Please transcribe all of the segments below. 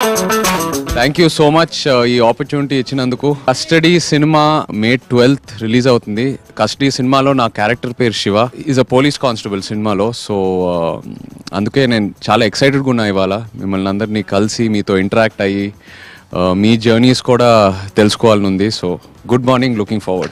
Thank you so much ఈ opportunity ఇచ్చినందుకు. Custody cinema May 12th release అవుతుంది. Custody సినిమాలో నా క్యారెక్టర్ పేరు Shiva, is a police constable సినిమాలో. సో అందుకే నేను చాలా ఎక్సైటెడ్గా ఉన్నా ఇవాళ మిమ్మల్ని అందరినీ కలిసి మీతో ఇంటరాక్ట్ అయ్యి మీ జర్నీస్ కూడా తెలుసుకోవాలని ఉంది. So good morning, looking forward.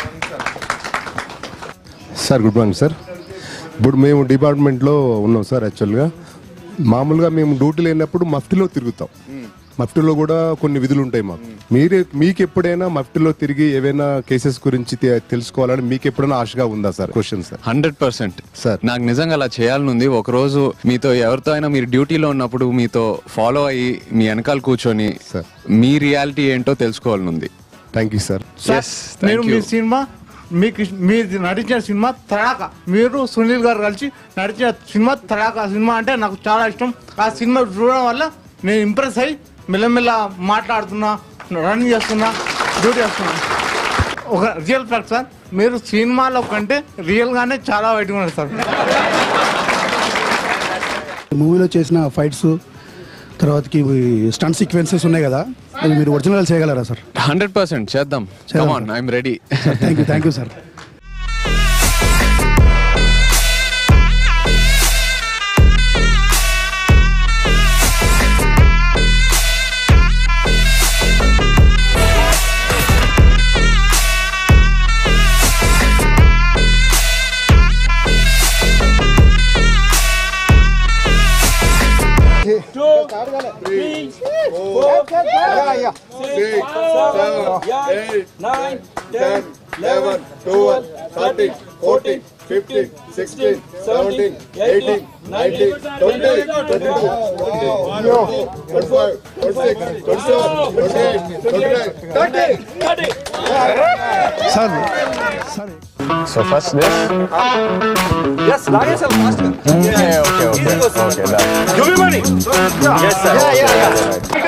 Sir good morning sir. ఇప్పుడు మేము డిపార్ట్మెంట్లో ఉన్నాం సార్. యాక్చువల్గా మామూలుగా మేము డ్యూటీ లేనప్పుడు మఫ్టీలో తిరుగుతాం. మఫ్టీలో కూడా కొన్ని విధులు ఉంటాయి మాకు. మీకు ఎప్పుడైనా మఫ్టీలో తిరిగి ఏవైనా కేసెస్ గురించి తెలుసుకోవాలని మీకు ఎప్పుడైనా ఆశగా ఉందా సార్? Question sir. 100% సార్. నాకు నిజంగా అలా చేయాలని ఉంది. ఒకరోజు మీతో ఎవరితో అయినా మీరు డ్యూటీలో ఉన్నప్పుడు మీతో ఫాలో అయ్యి మీ వెనకాల కూర్చొని సార్ మీ రియాలిటీ ఏంటో తెలుసుకోవాలని ఉంది. Thank you sir. నేను మీ సినిమా మీరు నటించిన సినిమా తడాక, మీరు సునీల్ గారు కలిసి నటించిన సినిమా తడాక సినిమా అంటే నాకు చాలా ఇష్టం. ఆ సినిమా చూడడం వల్ల నేను ఇంప్రెస్ అయ్యి మెల్లమెల్ల మాట్లాడుతున్నా, రన్నింగ్ చేస్తున్నా, డ్యూటీ చేస్తున్నా. ఒక రియల్ ఫ్యాక్ట్ సార్, మీరు సినిమాలో కంటే రియల్గానే చాలా బయటగా ఉన్నారు సార్. మూవీలో చేసిన ఫైట్స్ తర్వాతకి స్టంట్ సీక్వెన్సెస్ ఉన్నాయి కదా, అది మీరు ఒరిజినల్ చేయగలరా సార్? 100% చేద్దాం. Come on, I'm ready. Thank you sir. So first this. Yes, log yourself faster. Okay. Done. Give me money. Yes, sir. Yeah.